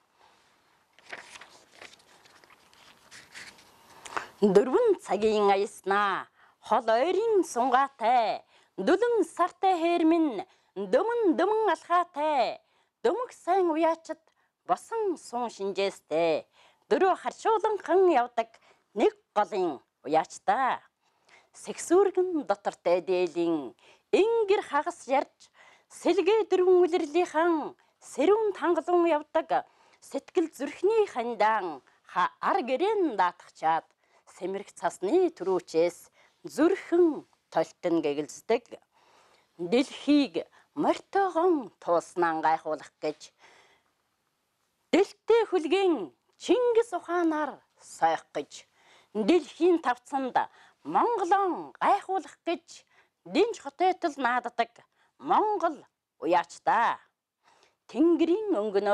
Дөрвөн цагийн аяснаа хол ойрын сунгаатай дөлөн сартай хэрмэн дөмөн алхаатай дөмөг сайн уяачад босон сун шинжээстэй дөрөв харшууланхан явдаг нэг голын уяачтай сексүргэн дотортой дээлийн ингэр хагас ярьж сэлгээ дөрвөн үлрэлийнхэн сэрүүн тангалуун явдаг сэтгэл зүрхний хандаан ар гэрэн даатгачаад сэмэрх цасны түрүүчээс зүрхэн толтон гэгэлздэг дэлхийг мортойгон тууснан гайхуулах гэж дэлтэй хүлгэн Чингис ухаанаар сойх гэж дэлхийн тавцанд Монголон гайхуулах гэж динж хотойтол нааддаг Монгол уяачтай Тэнгэрийн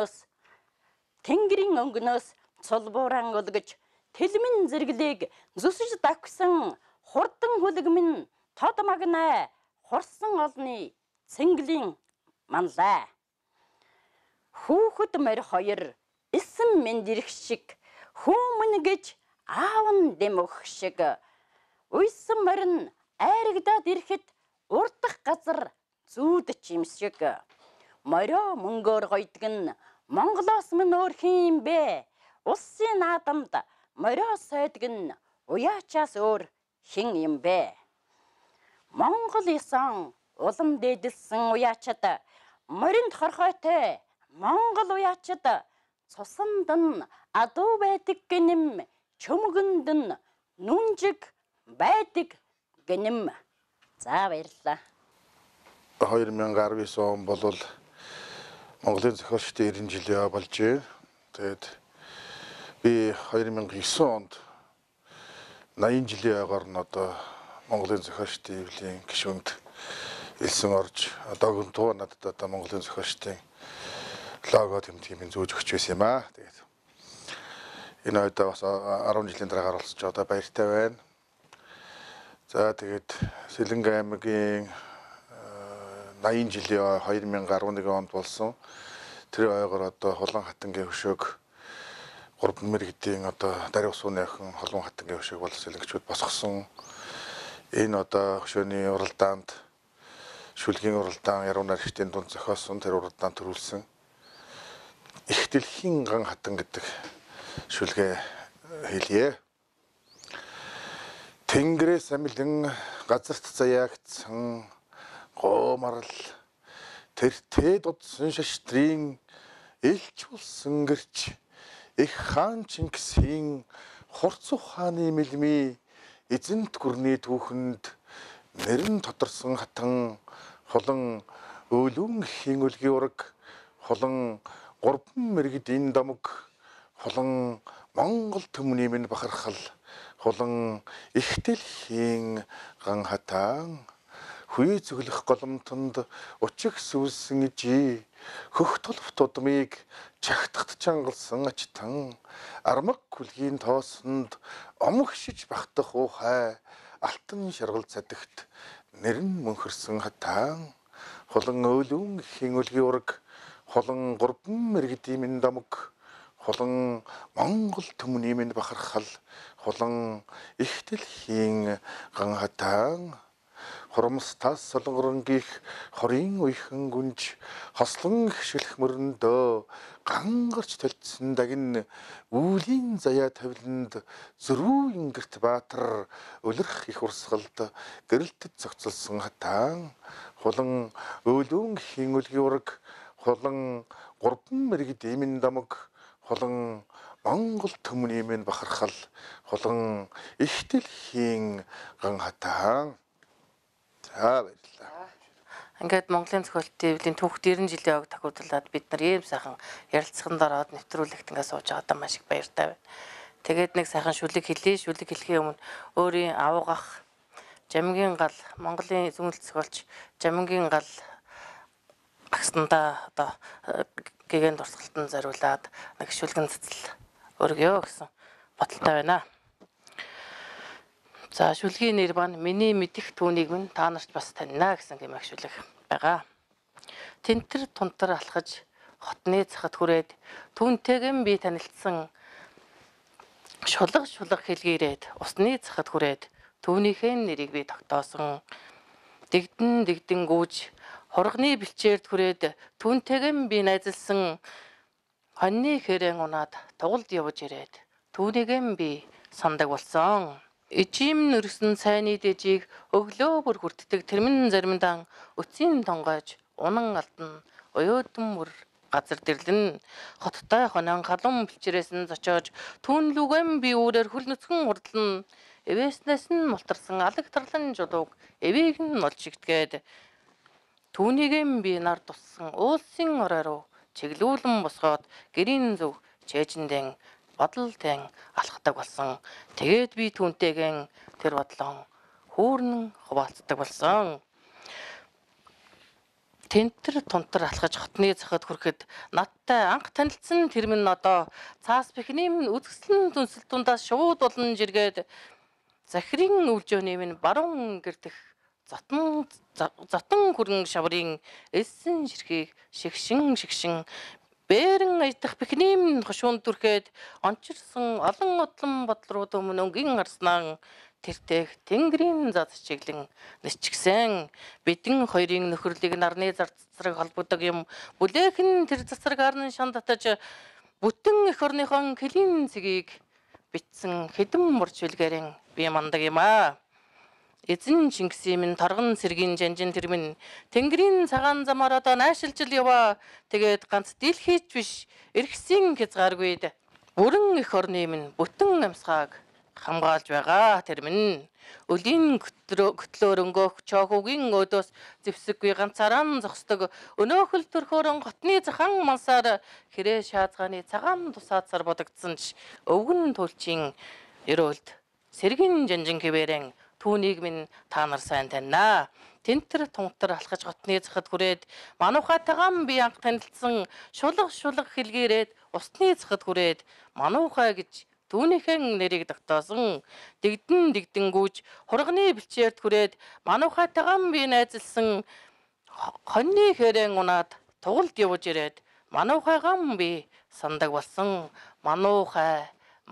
өнгөнөөс цулбууран өлгөж тэлмэн зэрглийг зүсэж давхсан хурдан хүлэгмэн тод магнаа хурсан олны цэнгэлийн манлаа хүүхэд морь хоёр эсэм мэндэрх шиг хүмүн гэж аав нь дэмөх шиг уйсан морин айрагдаад ирэхэд урдах газар зүүдч юм шиг морио мөнгөөр гойдог нь Монголоос мөн өөр хин юм бэ улсын наадамд морио сойдог нь уяачаас өөр хин юм бэ Монгол ясан улам дээдэлсэн уяачад моринд хорхойтой Монгол уяачад цусанд нь адуу байдаг гэнэм чөмгөнд нь нүнжиг байдаг гэнэм. За баярлалаа.
2019 он бол Монголын зохиолчдын 90 жилийн болжээ. Тэгээд би 2009 онд 80 жилийн ойгоор нь одоо Монголын зохиолчдын эвлийн гишүүнд элсэн орж одоо гүнтуу надад одоо Монголын зохиолчдын лого тэмдгийг зөөж өгч байсан юм аа. Тэгээд энэ одоо бас 10 жилийн дараагаар олсож одоо баяртай байна. За тэгээд Сэлэнг аймгийн 80 жилийн 2011 онд болсон тэр ойгоор одоо Холон хатангийн хөшөөг 3 мэрэгдийн одоо дариг усууны охин Холон хатангийн хөшөөг бол сэлэнгчүүд босгосон. Энэ одоо хөшөөний уралдаанд шүлгийн уралдаан яруу найрагчдын дунд зохиосон тэр уралдаанд төрүүлсэн их дэлхийн ган хатан гэдэг шүлгээ хэлье. Тэнгэрээс амилан газарт заяагдсан гомарл тэртээ дудсан шаштрын элч болсон гэрч их хаан Чингисийн хурц ухааны мэлми эзэнт гүрний түүхэнд нэрэн тодорсон хатан холон өөлөн хийн үлгийн ураг холон 3 мэрэгдийн домог холон Монгол төмний минь бахархал холон их дэлхийн ган хатан хүй зөвлөх голомтонд учих сүлсэн ижи хөх толф тудмыг чагтахт чангалсан ачтан армаг күлгийн тоосонд омгшиж бахтах ухай алтан шаргал цадагт нэрэн мөнхөрсөн хатан холон өөлөн хингөлгийн ураг холон 3 мэрэгдийн минь домог холон Монгол төмний минь бахархал холон их дэлхийн ган хатан хурамстаас солонгонгих хорийн уйхан гүнж хослон хшилх мөрөндөө гангарч төлцсөн дагин үүлийн заяа тавиланд зөрүү ингэрт баатар өлөрх их урсгалд гэрэлтэд цогцолсон хатан холон өөлөн хийн үлгийн ураг холон 3 мэрэгдийн минь домог холон Монгол төмний минь бахархал холон их дэлхийн ган хатан. За баярлалаа.
Ингээд Монголын зохиолтын эвлийн түүх 90 жилийн ог тохиолдолд бид нар ийм сайхан ярилцлаганд ороод нэвтрүүлэгт ингээд сууж байгаадаа маш их баяртай байна. Тэгээд нэг сайхан шүлэг хэлье. Шүлэг хэлхийн өмнө өөрийн авгах Жамгийн гал Монголын зүүнэлт зохиолч Жамгийн гал багснаа одоо гэгээн дурсгалтанд зориулаад нэг шүлгэн цэцэл өргөё гэсэн бодолтой байна. За шүлгийн нэр маань миний мэдих түүнийг минь та нарт бас танина гэсэн гэмээр шүлэг байгаа. Тэнтэр тунтар алхаж хотны цахад хүрээд түүнтэйгэн би танилцсан шулга хэлгээрээд усны цахад хүрээд түүнийхээ нэрийг би тогтоосон. Дэгдэн гүйж хурганы бэлчээрд хүрээд түүнтэйгэн би найзалсан хоньны хэрэн унаад тугалд явж ирээд түүнийгэн би сандаг болсон. Ижим нөрсөн сайны дэжийг өглөө бүр хүртдэг тэрмэн заримдан өцийн тонгойж унан алдан уюутан мөр газар дэрлэн хоттой хонон халуун бэлчээрээс нь зочоож түүн лүгэн би өөрөөр хөл нүцгэн урдлан эвэснээс нь мултарсан алаг тарлан жулууг эвийг нь олж игтгээд түүнийгэн би нар туссан уулсын орой руу чиглүүлэн босгоод гэрийн зөв чэжэндэн бодолтэн алхдаг болсон. Тэгээд би түүнтэйгэн тэр бодлон хүүрнэн хуваалцдаг болсон. Тэнтэр тунтар алхаж хотны захад хүрэхэд надтай анх танилцсан тэр минь одоо цаас бихнийм үзэсгэлэн дүнсэл дундаас шууд болон жиргээд захирын өвлжөөний минь баруун гэрдэх затан хүрэн шаврын элсэн ширхийг шигшин бэрэн аjdах бихнийм хошуунд дүрхээд ончирсан олон удлан бодлорууд өмнө өнгийн арснаа тэртех тэнгэрийн зад чиглэн нэчгсэн бидэн хоёрын нөхөрлийг нарны зарцраг холбогдог юм бүлээхэн тэр засрагаар нь шан татаж бүтэн эх орныхон клийн цэгийг битсэн хэдэн мурчвэлгэрэн би мандаг юм аа. Эзэн Чингисийн минь торгон сэргийн жанжин тэр минь тэнгэрийн цагаан замаар одоо найшилж яваа. Тэгээд ганц дийлхийч биш эргэсийн хязгааргүйд Бүрэн эх орны минь бүтэн амьсгааг хамгаалж байгаа. Тэр минь өлийн хөтлөөр өнгөөх чохогийн өдөөс зэвсэггүй ганцаараа зогсдог өнөөхөл төрхөөрөн готны захан мансаар хэрэг шаазгааны цагаан тусаацар бодогдсон ч өвгөн төлчийн ерөөлд сэргэн жанжин хэвээрэн түүнийг минь та нар сайн таньнаа. Тэнтэр тунтар алхаж готны захад хүрээд мануухайтайгаан би анх танилцсан шулга хэлгээрээд усны захад хүрээд мануухай гэж түүнийхэн нэрийг тогтоосон. Дэгдэн гүйж хурганы бэлчээрт хүрээд мануухайтайгаан би найзалсан хоньны хэрэн унаад тугалд явж ирээд мануухайгаан би сандаг болсон. Мануухай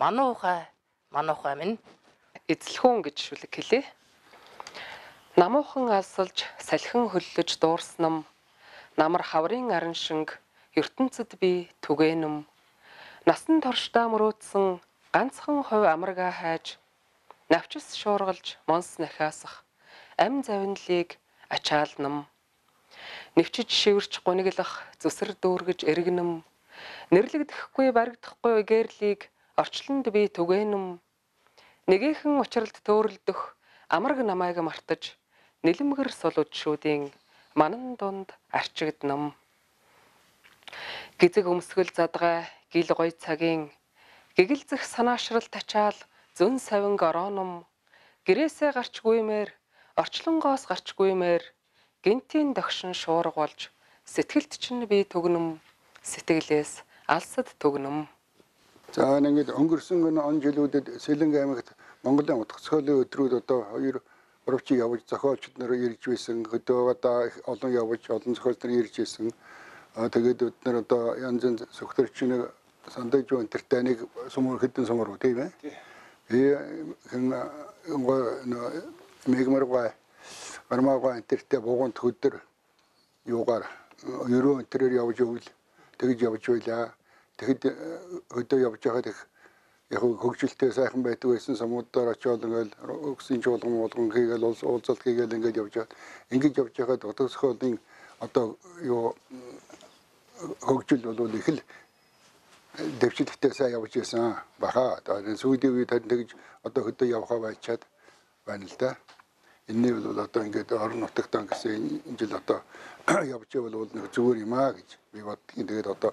минь
Эзлэхүүн гэж шүлэг хэлээ. Намуухан алсалж, салхин хөллөж дуурснам, намар хаврын аран шинг, ертөнцид би түгээнэм. Насан туршдаа мөрөөдсөн ганцхан хувь амаргаа хайж, навчис шуургалж, монс нахиасах, ам завинлыг ачаалнам. Нэвчиж шивэрч гуниглах, зүсэр дүүргэж эргэнэм. Нэрлэгдэхгүй, баригдахгүй гээрлийг орчлонд би түгээнэм. Нэгийнхэн учралд төөрөлдөх амарг намайг мартаж нэлэмгэр сулууд шүүдийн манан дунд арчигднам. Гизэг өмсгөл задгай гил гой цагийн гигэлзэх санаашрал тачаал зүн савинг орооном гэрээсээ гарчгүймээр орчлонгоос гарчгүймээр гинтийн догшин шуурга болж сэтгэлд чинь би түгнэм сэтгэлээс алсад түгнэм.
За ингээд өнгөрсөн он жилүүдэд Сэлэнг аймагт Монголын утга зохиолын өдрүүд одоо 2-3 чи явж зохиолчид нар ирж байсан. Хөдөө одоо олон явж олон зохиолч нар ирж байсан. Тэгээд бид нар одоо янз янз сөхтөрчнийг сандаж өнтертэй нэг сумар хэдэн сумар үү тийм ээ. Мегмаргаа гармаагаа энтертэй бууганд хөдөр юугаар ерөө энтерээр явж өгөл тэгж явж байлаа. Тэгэхэд хөдөө явж байгаад их яг хөгжилтэй сайхан байдаг байсан сумуудаар очиод ингээл өгсөн чуулган хийгээл уулзалт хийгээл ингээд явж байгаад ингэж явж байгаад утга зохиолын одоо юу хөгжил бол их л дэвшилттэй сайн явж байсан баха. Одоо сүүлийн үед тэгж одоо хөдөө явхаа байчаад байна л да. Энэ нь бол одоо ингээд орон нутагтаа гэсэн энэ жил одоо явж байвал нэг зүгээр юм аа гэж би боддгийн. Тэгээд одоо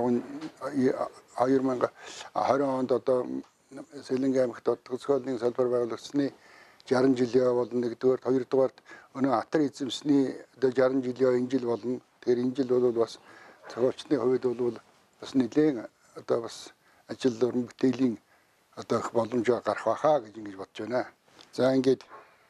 2020 онд одоо Сэлэнг аймагт утга зохиолын салбар байгуулагдсны 60 жилийн болно. Нэгдүгээр, хоёрдугаарт өнөө атар эзэмсний одоо 60 жилийн энэ жил болно. Тэгэхээр энэ жил бол бас зохиолчны хувьд бол бас нэлээд одоо бас ажил уран бүтээлийн одоо их боломж гарах байхаа гэж ингэж бодож байна. За ингээд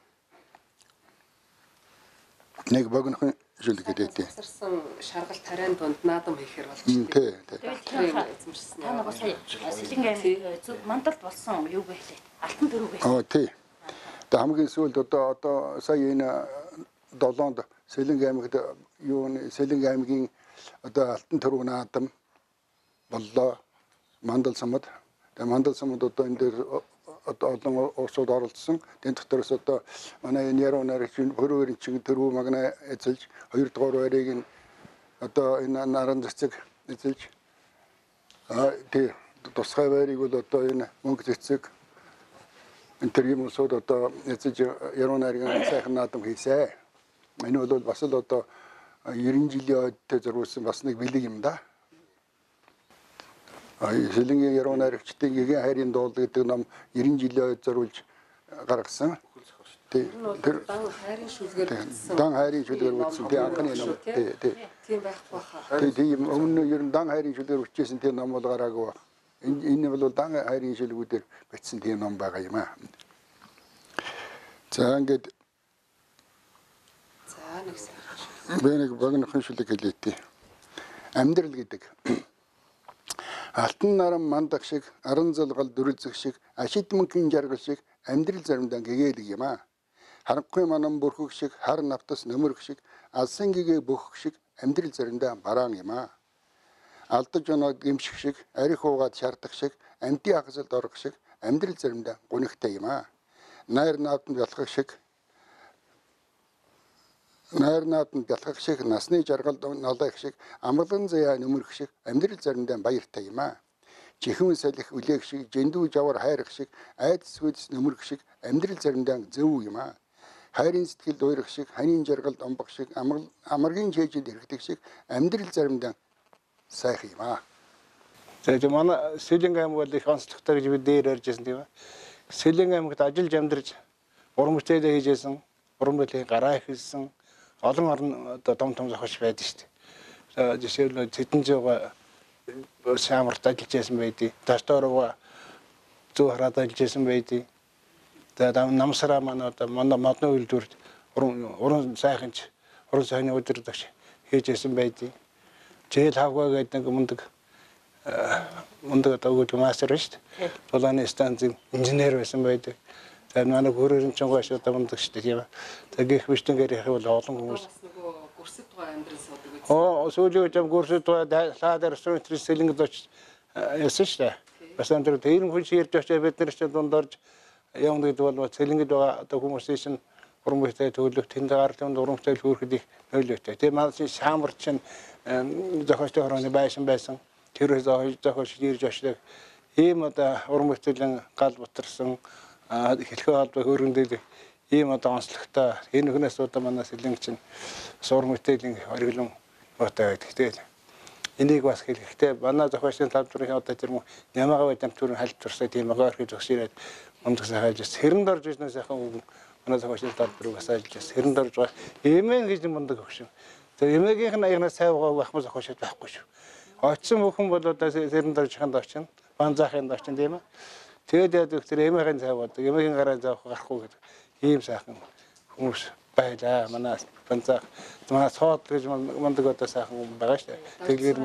нэг богинохон шүлэг гэдэг.
Засарсан шаргал тариан дунд наадам хийхээр болж тийм.
Тий.
Та нэг сая Сэлэнг аймаг зөв мандалд болсон юу гэлээ? Алтан дөрөв гэлээ.
Тий. Тэгээ хамгийн сүүлд одоо сая энэ 7-нд Сэлэнг аймагт юу Сэлэнг аймгийн одоо алтан дөрөв наадам боллоо. Мандал самад. Тэгээ мандал самад одоо энэ дээр одоо олон улсууд оролцсон. Тэн дотроос одоо манай энэ яруу найрагч хөрөөрийн чин төрөө магна эзэлж 2 дугаар байрыг нь одоо энэ наран цэцэг эзэлж тий тусгай байрыг бол одоо энэ мөнгө цэцэг энэ төр юм улсууд одоо эзэлж яруу найргийн сайхан наадам хийсэ. Энэ бол бас л одоо 90 жилийн ойдтой зориулсан бас нэг бэлэг юм да. Сэлэнгийн яруу найрагчдын гэгээн хайрын дуул гэдэг ном 90 жилийн ойд зориулж гаргасан. Тэр
дан хайрын шүлгээр бичсэн.
Дан хайрын шүлгээр бичсэн. Тий анхны ном. Тий.
Тийм байхгүй хаа.
Тийм өмнө ер нь дан хайрын шүлгээр бичсэн тийм ном бол гараагүй баг. Энэ бол дан хайрын шүлгүүдээр бичсэн тийм ном байгаа юм аа. За ингээд
нэг
би нэг богинохон шүлэг хэлээ. Амьдрал гэдэг алтан наран мандаг шиг, аран залгал дүрэлзэх шиг, ашид мөнхийн жаргал шиг амьдрал заримдаа гэгэдэг юм аа. Харанхуй манан бүрхэг шиг, хар навтас нөмөрх шиг, алсан гэгээ бөхөх шиг амьдрал заримдаа бараан юм аа. Алдаж оноод гимших шиг, арих уугаад шаардах шиг, амтын хагасалд орох шиг амьдрал заримдаа гунигтай юм аа. Найр нааданд ялхах шиг, насны жаргал налах шиг, амгалан заяа нөмөрх шиг амьдрал заримдаа баяртай юм аа. чихэн салхи үлээх шиг, жэндүү жавар хайрах шиг, айдас хүйдэс нөмрөх шиг амьдрал заримдаа зөв юм аа. Хайрын сэтгэл дуурах шиг, ханийн жаргалд омбох шиг, амаргийн чэйжэд хэрэглэх шиг амьдрал заримдаа сайхан юм аа.
Тэгээд манай Сэлэнг аймаг бол их онцлогтой гэж бид дээр ярьжсэн тийм ээ. Сэлэнг аймагт ажиллаж амьдарч уран бүтээлээ хийжсэн, уран бүтээлийн гараа ихэлсэн олон орн одоо том зохиолч байдаг шүү дээ. Жишээлбэл Тэдэнжиуга Шамарт ажиллаж байсан байдгийг, Таштарууга Зүү хараад ажиллаж байсан байдгийг. Тэгээд Намсараа манай одоо модны үйлдвэрт уран сайханч, уран сайхны удирдагч хийжсэн байдгийг. Жээл хавгаа гэдэг нэг мундаг одоо өгдөг мастер шүү дээ. Тулааны станцын инженер байсан байдаг. Тэгээд манай гөрөөрн чонгош одоо мундаг шүү дээ тийм ээ. Тэгээд гих биштэнгээр явах бол олон хүмүүс.
Гүрсэд байгаа амьдрал суудаг гэсэн.
Сүүлийн үед гүрсэд байгаа лаад ресторан Сэлэнгэд очиж яасан шүү дээ. Бас энэ тэр хүн ширж очиж бид нар ч дундорж явна гэдэг бол Сэлэнгэд байгаа одоо хүмүүсийн уран бүтээл төлөв тэнд гарлын уран бүтээл хөөрөхөд их нөлөөтэй. Тэгээд манай Шамарт чинь зохиолчтой хорооны байсан. Тэр зохиолч ирж очдог. Ийм одоо уран бүтээлийн гал бутарсан хэлхээ холбоо хөргөндөл ийм одоо онцлогтой энэ хүнээс одоо манай Сэлэнг чинь уран бүтээлийн хориглон ботой байдаг. Тэгээд энийг бас хэлэхдээ манай зохиолчдын талбарын одоо тэр нямаага байд амтүрийн хальт турсаа тийм агаархыг зогсоод мундаг сайхаж хэрэнд орж ирсэн сайхан манай зохиолчдын талбарыг бас ажиллаж байна. Хэрэнд орж байгаа эмэн гэж мундаг өгшин. Тэр эмээгийнх нь аягнаас сайвгаа байх мөн зохиолчд байхгүй шүү. Очсон бүхэн бол одоо сэрэнд орж ханд очино. Банзаахын очино тийм ээ. Тэгээд яадаг тэр эмээгийн цайваад эмээгийн гараа заах гарахгүй гэдэг ийм сайхан хүмүүс байлаа. Манай банзаах манай соод гэж мундаг одоо сайхан хүн байгаа шүү дээ. Тэглэр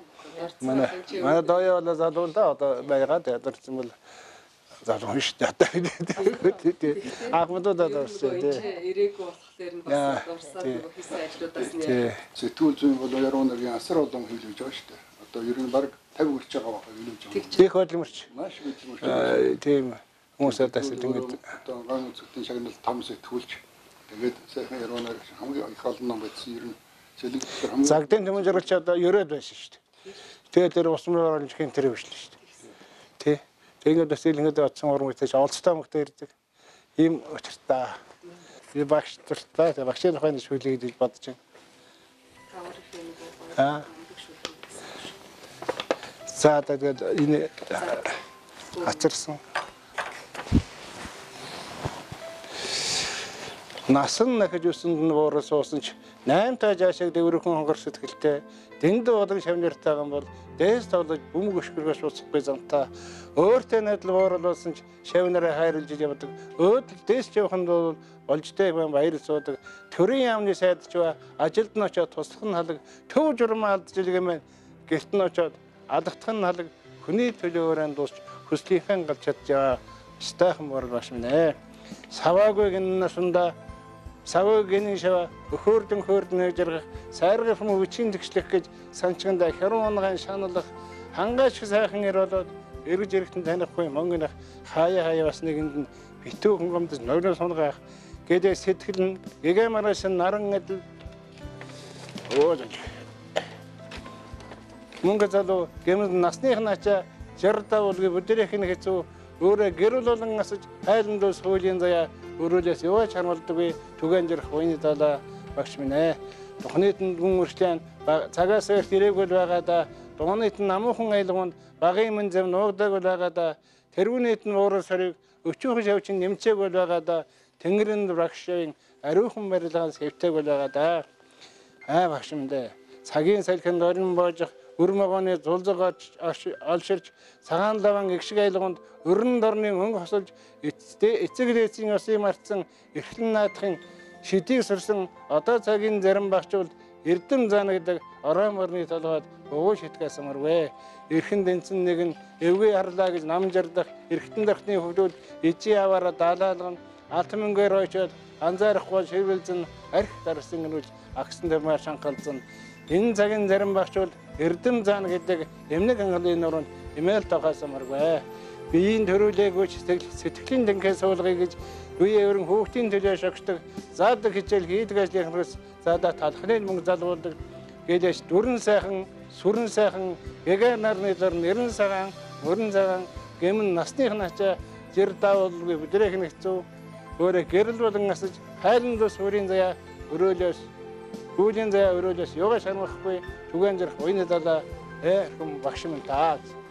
манай даяа бол залуунда одоо байгаад ядарсан бол залуу шүү дээ. Ахмадууд одоо шүү дээ.
Ирээгүй болохоор нь бас дурсаад хийсэн ажлуудаас нь
сэтгүүл зүйн бол яруунагийн асар олон хэлж байгаа шүү дээ. Одоо ер нь баг 50 хүрч байгаа байх хэлж байгаа.
Тех хөдөлмөрч.
Маш хөдөлмөрч.
Тийм хүмүүс одоо Сэлэнгэд
одоо ган үзэгдэн шагнал том сэтгүүлч. Тэгээд сайхан яруунаар хамгийн их олон ном байсан ер нь Сэлэнг хамгийн
Загдын төмөн жаргалч одоо ерөөд байсан шүү дээ. Тэгээд тэр усмын оронжийн тэр хвшлээ шүү дээ. Тий. Тэгээд Сэлэнгэд очсон уран бүтээлч олцтой мөгтөө ирдэг. Ийм учиртай. Би багш туртай багшийн хойно шүлээ гэж бодож байна. За тэгээд энэ ачирсан. Насан нахиж үсэнд нь буурал суусан ч 8 таа жаашиг дэврхэн хонгор сэтгэлтэй дэнд болон шавнартайгаа бол дээс тоглож бөмбөг өшгөргөж уцахгүй замтаа өөртөө найдал буурал болсон ч шавнараа хайрлж явдаг өөдөл дээс явахын бол олжтой баяр суудаг төрийн яамны сайдч ба ажилд нь очоод туслах нь халаг төв журмаа алдж илгэмэн гэрт нь очоод алгатах нь халаг хүний төлөөрөө дуусч хүслийнхэн галж чадjaa стайхан буурал баш минь саваагүй гиннасунда саваагийн шава өхөөрдөн хөөрдөн жаргах сайргах юм үчийн тгшлэх гэж санчганда хяруу унган шаналах хангаач сайхан ир болоод эргэж эрэхтэн танихгүй монгонх хаяа бас нэгэнд нь битүү хөнгөмдөс нойлоо сунгаах гэдэг сэтгэл нь эгэмараас наран адил мөнгө залуу гэмэл насных нача жирдаа болгүй бүдэрэх нь хэцүү өөрөө гэрэл болон асаж хайландус хуулийн заяа өрөөлөөс яваа чармалдаггүй түгэн жирх уйны далаа багш минь ээ. Тухнийд нь гүн үрчлэн цагаас их ирээгүй байгаадаа дуунийд нь намуухан айлгуунд багын мөн зэв нуугдаг байгаадаа тэргүүнийд нь уурал сарыг өчүүхэн шавчин нэмцээг байгаадаа тэнгэрэн багшийн ариухан барилгаас хэвтээг байгаадаа багш минь ээ. Цагийн салхинд орон боожих өрмөгөөний зулзаг олширч цагаан лаван игшиг айлгуунд өрн дорны өнгө хосолж эцэг дээцийн ёсыг мартсан эрхлэн наадахын шидийг сурсан одоо цагийн зарим багчвал эрдэм заана гэдэг орон морны толгойд өвөө шитгэс амарвэ. Эрхэн дэнцэн нэг нь эвгүй харлаа гэж нам жардах эргэтэн дорхны хөвдөл ижи аваараа даалалган алт мөнгөөр очоод анзаарахгүй шивэлзэн арх дарсан гэнүүл агсан дэмээр шанхалзан энэ цагийн зарим багчвал эрдэм заана гэдэг эмнэг ангалын нуруунд имэйл тоогоосоморгүй. Биеийн төрүүлээгүйч сэтгэлийн дэнхээ суулгая гэж үе өрн хүүхдийн төлөө шогшдог заадаг хичээл хийдэг ажлынхнаас заадаа талхны мөнгө залгуулдаг гэдээс дүрэн сайхан сүрэн сайхан гэгээр нарны зор нэрэн сайхан Өрн цагаан гэмн насных начаа жир даавалгүй бүдрэх нэгцүү өөрөө гэрэл болон асаж хайлан дус өрийн заяа өрөөлөөс гүүлийн заяа өрөөлөөс юга шармахгүй түгэн зэрх уйны далаа хэм багш минь таа.